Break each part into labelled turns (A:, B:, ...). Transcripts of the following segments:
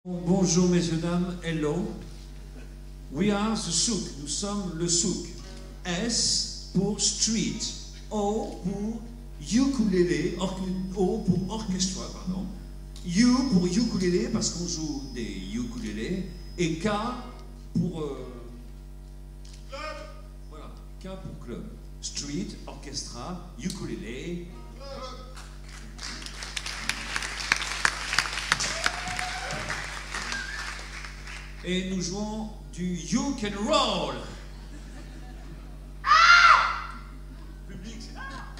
A: Bonjour messieurs, dames, hello. We are the souk, nous sommes le souk. S pour street, O pour ukulélé, O pour orchestra, pardon. U pour ukulélé parce qu'on joue des ukulélés et K pour club. Voilà, K pour club. Street, orchestra, ukulélé. Et nous jouons du You Can Roll. Ah! Public, c'est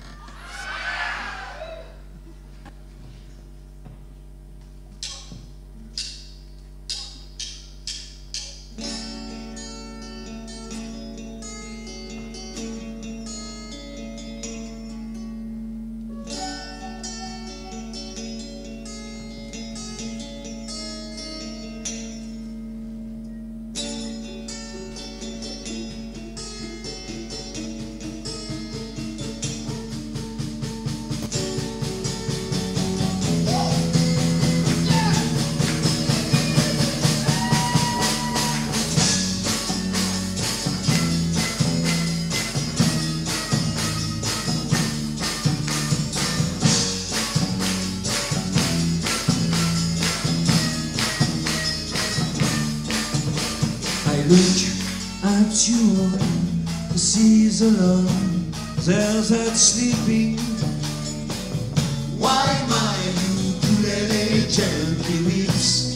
B: Look at you, sees alone, there's that sleeping. Why my ukulele gently weeps?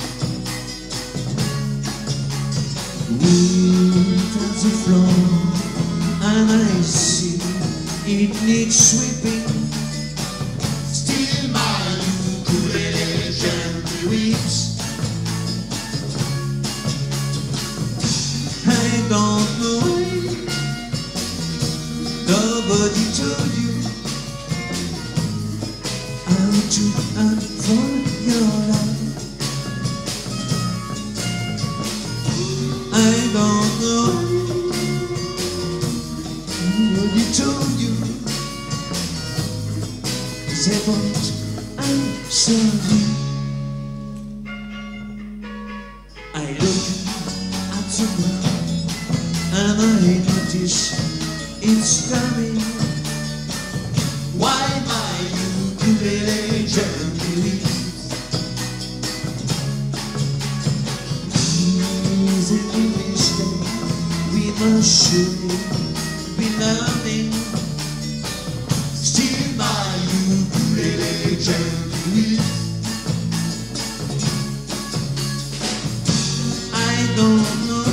B: Wind on the floor, and I see it needs sweeping. Still my ukulele gently weeps. I don't know why nobody told you how to unfold your life. I don't know why nobody told you. Say but I'm sorry. I look at the world and I notice it's coming. Why my ukulele gently weeps? Easy mistake, we must surely be learning. Still my ukulele gently weeps. I don't know.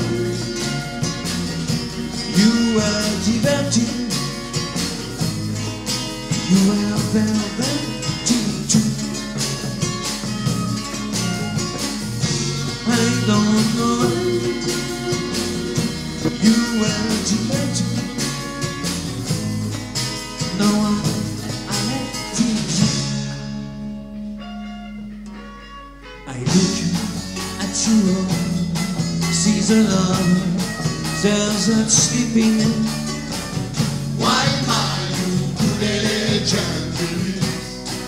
B: You were diverting, you were velveting too. I don't know. You were diverting. No, I let you. I look at you all, see the love. There's that sleeping. Why my ukulele gently weeps?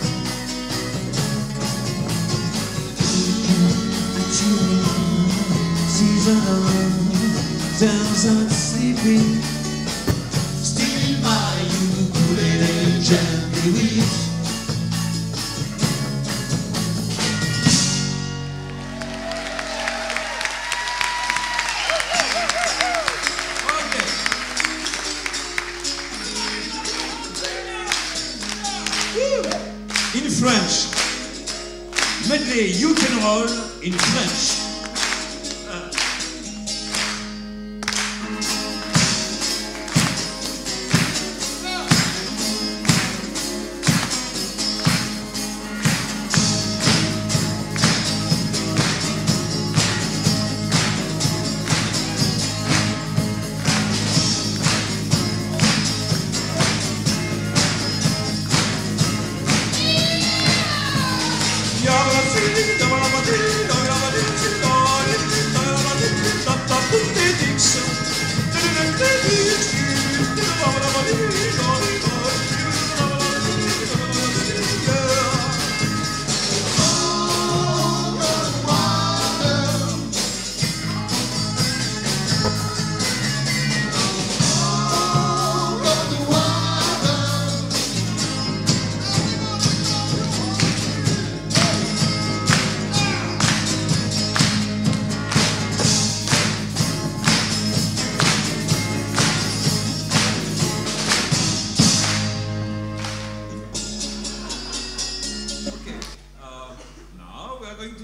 B: At you, season on. There's that sleeping. Still my ukulele gently weeps.
A: In French, medley You Can Roll in French.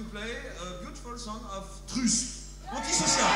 A: play a beautiful song of truce, antisocial.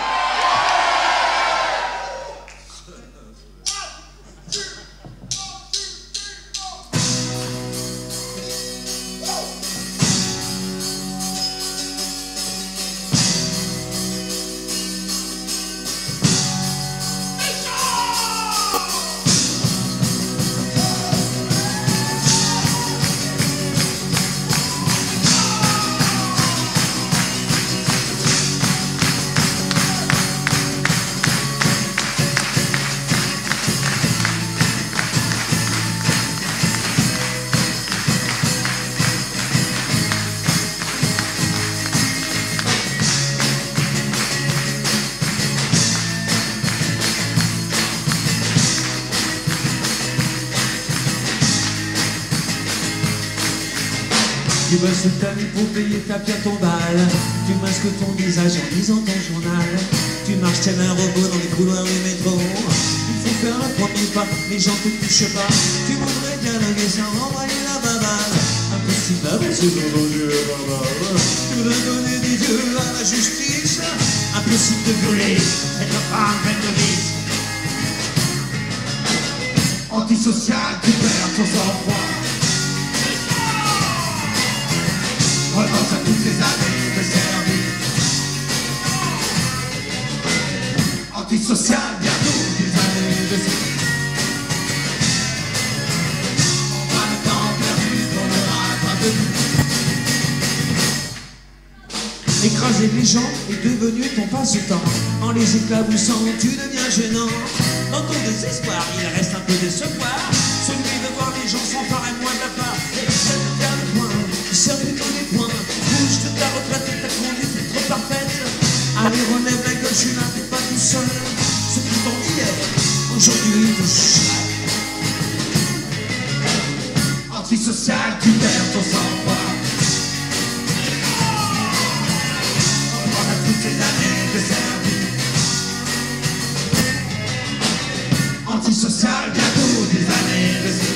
C: Tu bosses toute ta vie pour payer ta pierre tombale. Tu masques ton visage en lisant ton journal. Tu marches tel un robot dans les couloirs du métro. Il faut faire un premier pas, les gens te touchent pas. Tu voudrais dialoguer sans envoyer la babale. Impossible avec ce jour dont Dieu est babale. Tu voudrais donner des yeux à la justice. Impossible de violer cette femme pleine de vices.
B: Antisocial, tu perds ton sang-froid. Repense à toutes ces années de service. Antisocial, bientôt des années de service. On va le temps perdu qu'on n'aura pas de.
C: Écraser les gens est devenu ton passe-temps. En les éclaboussant, tu deviens gênant. Dans ton désespoir, il reste un peu d'espoir. Celui de voir les gens s'emparer moins de la part. Et ça devient le point, qui sert plutôt des points. Bouge de ta retraite et ta conduite est trop parfaite. Allez, relève la gueule, je suis là, t'es pas tout seul. Ce qui t'en hier, aujourd'hui touche.
B: Antisocial, tu perds ton sang-froid. On va à toutes ces années de service. Antisocial, bientôt des années de service.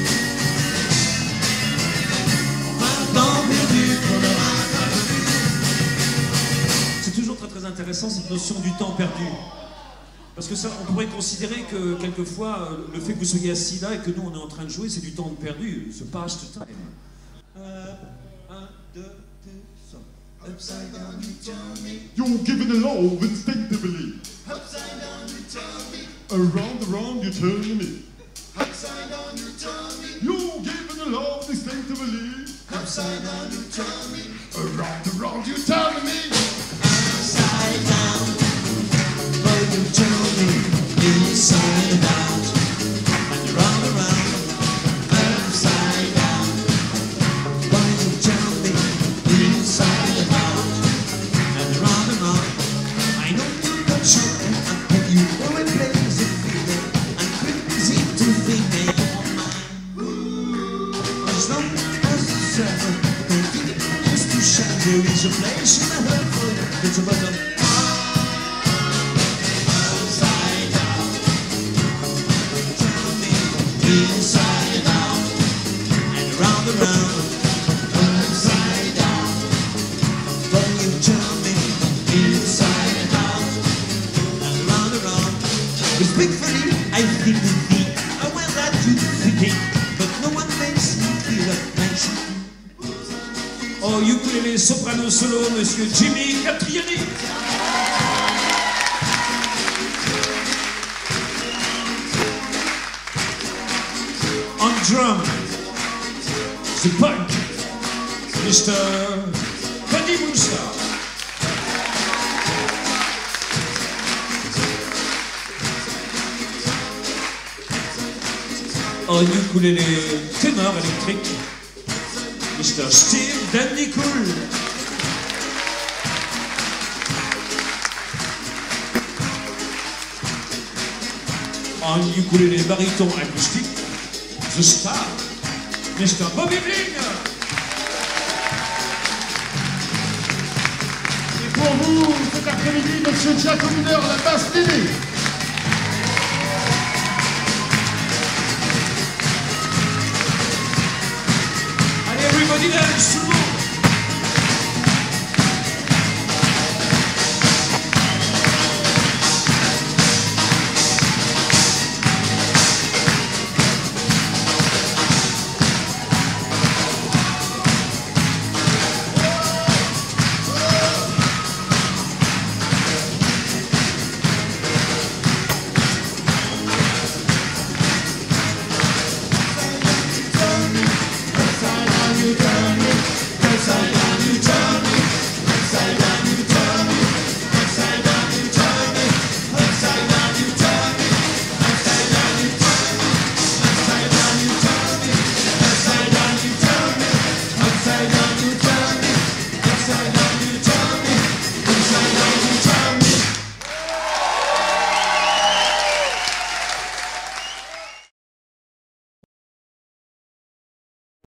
A: Très intéressant cette notion du temps perdu, parce que ça, on pourrait considérer que quelquefois le fait que vous soyez assis là et que nous on est en train de jouer, c'est du temps perdu, ce past time. 1, 2, 3, upside down you tell me.
B: You're giving a love instinctively.
A: Upside down you tell me.
B: Around you turn me.
A: Upside down you tell me.
B: You're giving a love instinctively.
A: Upside down you tell me.
B: Around you turn me.
C: Upside down, but you turn me inside out, and round around, upside down, but you turn me inside out, and round around. I know you're not sure, and you always plays it feeling, and crazy to think that you're mine. As long as the sun continues to shine, there is a place in the heart for you. It's a button. Upside down, turn me inside out, and round and round. Upside down, when you turn me inside out, and round and round. Respectfully, I think the thing, I will let you think, but no one makes me feel like she.
A: Oh, ukulélé soprano solo, monsieur Jimmy Catriani. On drum, the punk, Mr. Buddy Moussa. En ukulélé ténor électrique, Mr. Steve Dandy Cool. En ukulélé baryton acoustique, The Star, Mr. Bobby Bling.
B: Et pour vous, cet après-midi, monsieur Giacominer, la basse télé.
A: Allez, everybody dance, tout le monde.